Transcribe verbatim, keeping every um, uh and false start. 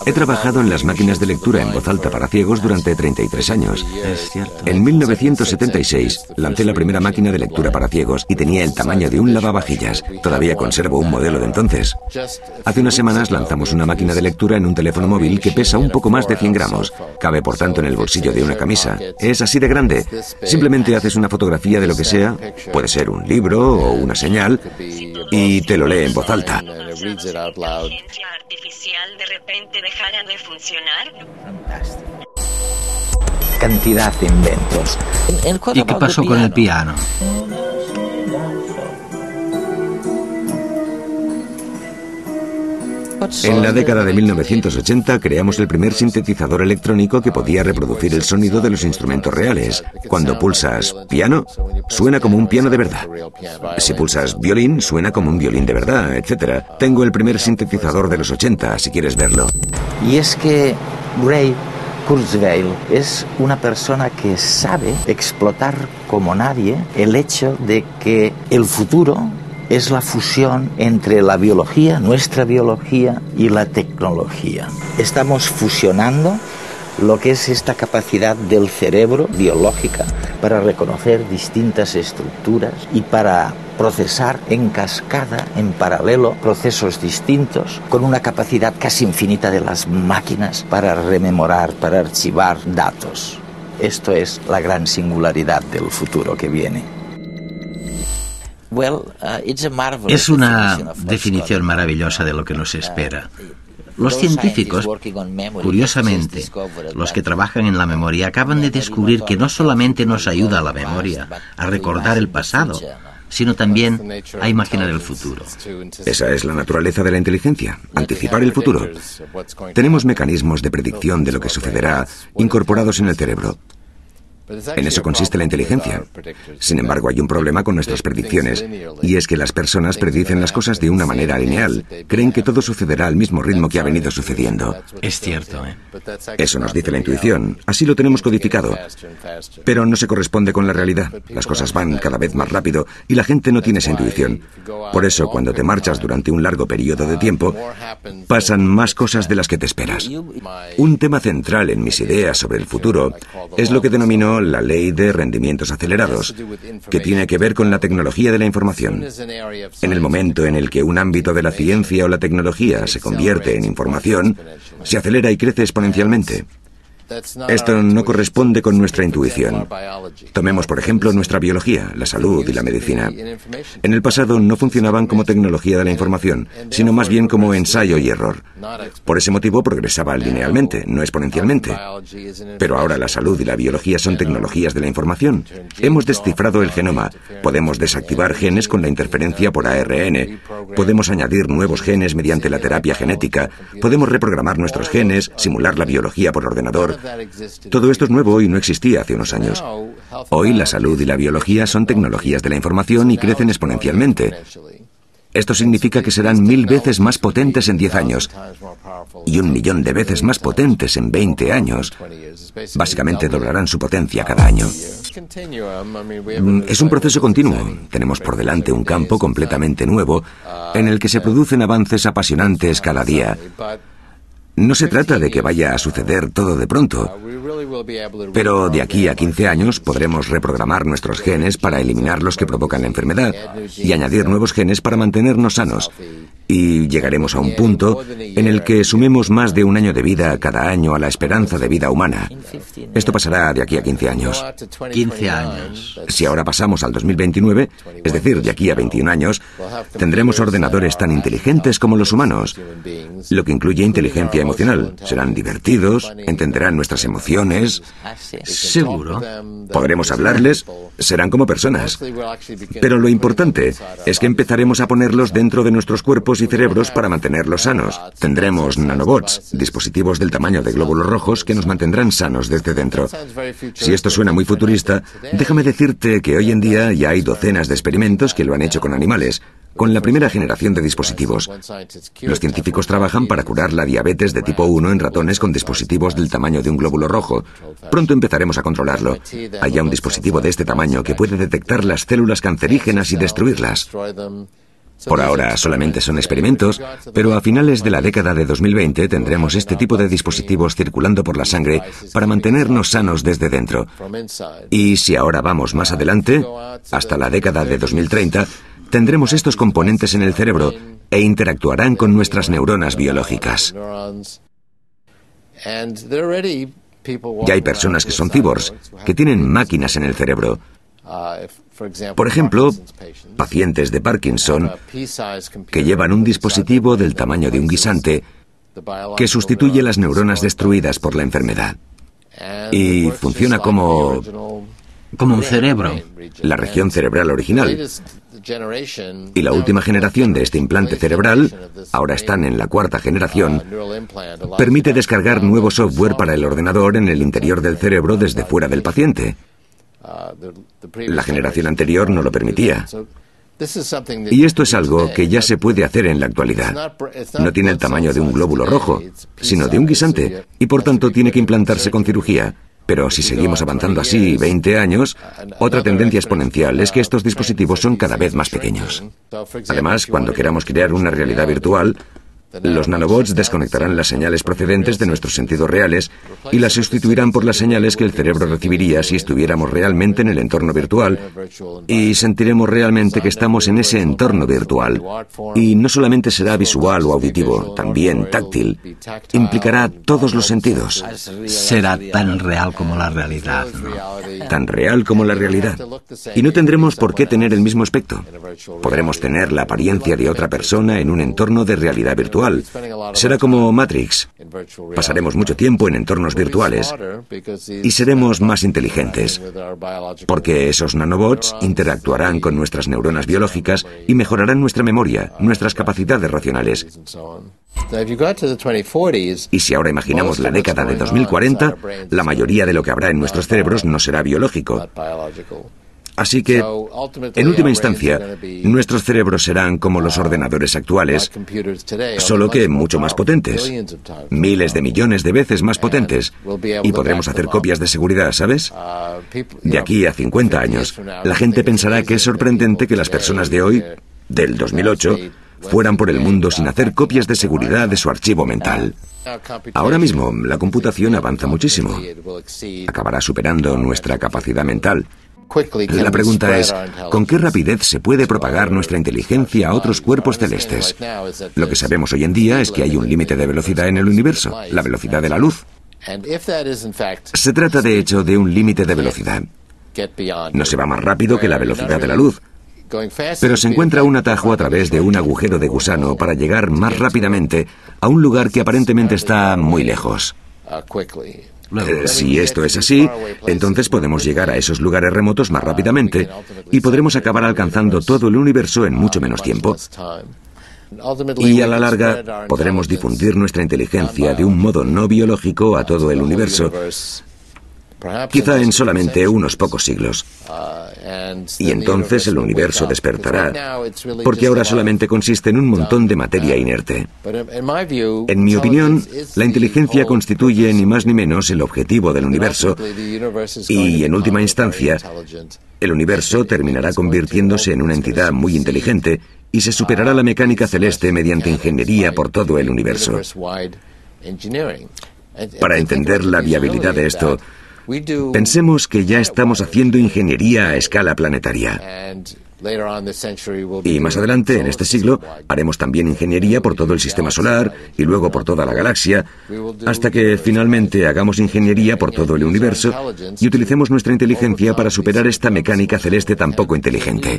He trabajado en las máquinas de lectura en voz alta para ciegos durante treinta y tres años. Es cierto. En mil novecientos setenta y seis lancé la primera máquina de lectura para ciegos y tenía el tamaño de un lavavajillas. Todavía conservo un modelo de entonces. Hace unas semanas lanzamos una máquina de lectura en un teléfono móvil que pesa un poco más de cien gramos. Cabe, por tanto, en el bolsillo de una camisa. Es así de grande. Simplemente haces una fotografía de lo que sea, puede ser un libro o una señal, y te lo lee en voz alta. Artificial de repente dejara de funcionar. Fantástico. Cantidad de inventos. ¿Y qué pasó con el piano? En la década de mil novecientos ochenta creamos el primer sintetizador electrónico que podía reproducir el sonido de los instrumentos reales. Cuando pulsas piano, suena como un piano de verdad. Si pulsas violín, suena como un violín de verdad, etcétera. Tengo el primer sintetizador de los ochenta, si quieres verlo. Y es que Ray Kurzweil es una persona que sabe explotar como nadie el hecho de que el futuro es la fusión entre la biología, nuestra biología, y la tecnología. Estamos fusionando lo que es esta capacidad del cerebro biológica para reconocer distintas estructuras y para procesar en cascada, en paralelo, procesos distintos, con una capacidad casi infinita de las máquinas para rememorar, para archivar datos. Esto es la gran singularidad del futuro que viene. Es una definición maravillosa de lo que nos espera. Los científicos, curiosamente, los que trabajan en la memoria, acaban de descubrir que no solamente nos ayuda a la memoria, a recordar el pasado, sino también a imaginar el futuro. Esa es la naturaleza de la inteligencia, anticipar el futuro. Tenemos mecanismos de predicción de lo que sucederá incorporados en el cerebro. En eso consiste la inteligencia. Sin embargo, hay un problema con nuestras predicciones, y es que las personas predicen las cosas de una manera lineal. Creen que todo sucederá al mismo ritmo que ha venido sucediendo. Es cierto, ¿eh? Eso nos dice la intuición. Así lo tenemos codificado. Pero no se corresponde con la realidad. Las cosas van cada vez más rápido y la gente no tiene esa intuición. Por eso, cuando te marchas durante un largo periodo de tiempo, pasan más cosas de las que te esperas. Un tema central en mis ideas sobre el futuro es lo que denomino la ley de rendimientos acelerados, que tiene que ver con la tecnología de la información. En el momento en el que un ámbito de la ciencia o la tecnología se convierte en información, se acelera y crece exponencialmente. Esto no corresponde con nuestra intuición. Tomemos, por ejemplo, nuestra biología, la salud y la medicina. En el pasado no funcionaban como tecnología de la información, sino más bien como ensayo y error. Por ese motivo progresaba linealmente, no exponencialmente. Pero ahora la salud y la biología son tecnologías de la información. Hemos descifrado el genoma. Podemos desactivar genes con la interferencia por A R N. Podemos añadir nuevos genes mediante la terapia genética. Podemos reprogramar nuestros genes, simular la biología por ordenador. Todo esto es nuevo y no existía hace unos años. Hoy la salud y la biología son tecnologías de la información y crecen exponencialmente. Esto significa que serán mil veces más potentes en diez años y un millón de veces más potentes en veinte años. Básicamente doblarán su potencia cada año. Es un proceso continuo. Tenemos por delante un campo completamente nuevo en el que se producen avances apasionantes cada día. No se trata de que vaya a suceder todo de pronto, pero de aquí a quince años podremos reprogramar nuestros genes para eliminar los que provocan la enfermedad y añadir nuevos genes para mantenernos sanos. Y llegaremos a un punto en el que sumemos más de un año de vida cada año a la esperanza de vida humana. Esto pasará de aquí a quince años. quince años. Si ahora pasamos al dos mil veintinueve, es decir, de aquí a veintiún años, tendremos ordenadores tan inteligentes como los humanos, lo que incluye inteligencia emocional. Serán divertidos, entenderán nuestras emociones. Seguro. Podremos hablarles, serán como personas. Pero lo importante es que empezaremos a ponerlos dentro de nuestros cuerpos y cerebros para mantenerlos sanos. Tendremos nanobots, dispositivos del tamaño de glóbulos rojos que nos mantendrán sanos desde dentro. Si esto suena muy futurista, déjame decirte que hoy en día ya hay docenas de experimentos que lo han hecho con animales, con la primera generación de dispositivos. Los científicos trabajan para curar la diabetes de tipo uno en ratones con dispositivos del tamaño de un glóbulo rojo. Pronto empezaremos a controlarlo. Hay ya un dispositivo de este tamaño que puede detectar las células cancerígenas y destruirlas. Por ahora solamente son experimentos, pero a finales de la década de dos mil veinte tendremos este tipo de dispositivos circulando por la sangre para mantenernos sanos desde dentro. Y si ahora vamos más adelante, hasta la década de dos mil treinta, tendremos estos componentes en el cerebro e interactuarán con nuestras neuronas biológicas. Ya hay personas que son cyborgs, que tienen máquinas en el cerebro. Por ejemplo, pacientes de Parkinson que llevan un dispositivo del tamaño de un guisante que sustituye las neuronas destruidas por la enfermedad. Y funciona como... como un cerebro. La región cerebral original. Y la última generación de este implante cerebral, ahora están en la cuarta generación, permite descargar nuevo software para el ordenador en el interior del cerebro desde fuera del paciente. La generación anterior no lo permitía. Y esto es algo que ya se puede hacer en la actualidad. No tiene el tamaño de un glóbulo rojo, sino de un guisante, y por tanto tiene que implantarse con cirugía. Pero si seguimos avanzando así veinte años, otra tendencia exponencial es que estos dispositivos son cada vez más pequeños. Además, cuando queramos crear una realidad virtual, los nanobots desconectarán las señales procedentes de nuestros sentidos reales y las sustituirán por las señales que el cerebro recibiría si estuviéramos realmente en el entorno virtual, y sentiremos realmente que estamos en ese entorno virtual. Y no solamente será visual o auditivo, también táctil. Implicará todos los sentidos. Será tan real como la realidad, ¿no? Tan real como la realidad. Y no tendremos por qué tener el mismo aspecto. Podremos tener la apariencia de otra persona en un entorno de realidad virtual. Será como Matrix. Pasaremos mucho tiempo en entornos virtuales y seremos más inteligentes, porque esos nanobots interactuarán con nuestras neuronas biológicas y mejorarán nuestra memoria, nuestras capacidades racionales. Y si ahora imaginamos la década de dos mil cuarenta, la mayoría de lo que habrá en nuestros cerebros no será biológico. Así que, en última instancia, nuestros cerebros serán como los ordenadores actuales, solo que mucho más potentes, miles de millones de veces más potentes, y podremos hacer copias de seguridad, ¿sabes? De aquí a cincuenta años, la gente pensará que es sorprendente que las personas de hoy, del dos mil ocho, fueran por el mundo sin hacer copias de seguridad de su archivo mental. Ahora mismo, la computación avanza muchísimo. Acabará superando nuestra capacidad mental. La pregunta es, ¿con qué rapidez se puede propagar nuestra inteligencia a otros cuerpos celestes? Lo que sabemos hoy en día es que hay un límite de velocidad en el universo, la velocidad de la luz. Se trata, de hecho, de un límite de velocidad. No se va más rápido que la velocidad de la luz, pero se encuentra un atajo a través de un agujero de gusano para llegar más rápidamente a un lugar que aparentemente está muy lejos. Eh, si esto es así, entonces podemos llegar a esos lugares remotos más rápidamente y podremos acabar alcanzando todo el universo en mucho menos tiempo. Y a la larga podremos difundir nuestra inteligencia de un modo no biológico a todo el universo, quizá en solamente unos pocos siglos. Y entonces el universo despertará, porque ahora solamente consiste en un montón de materia inerte. En mi opinión, la inteligencia constituye ni más ni menos el objetivo del universo, y en última instancia, el universo terminará convirtiéndose en una entidad muy inteligente y se superará la mecánica celeste mediante ingeniería por todo el universo. Para entender la viabilidad de esto, pensemos que ya estamos haciendo ingeniería a escala planetaria. Y más adelante, en este siglo, haremos también ingeniería por todo el sistema solar y luego por toda la galaxia, hasta que finalmente hagamos ingeniería por todo el universo y utilicemos nuestra inteligencia para superar esta mecánica celeste tan poco inteligente.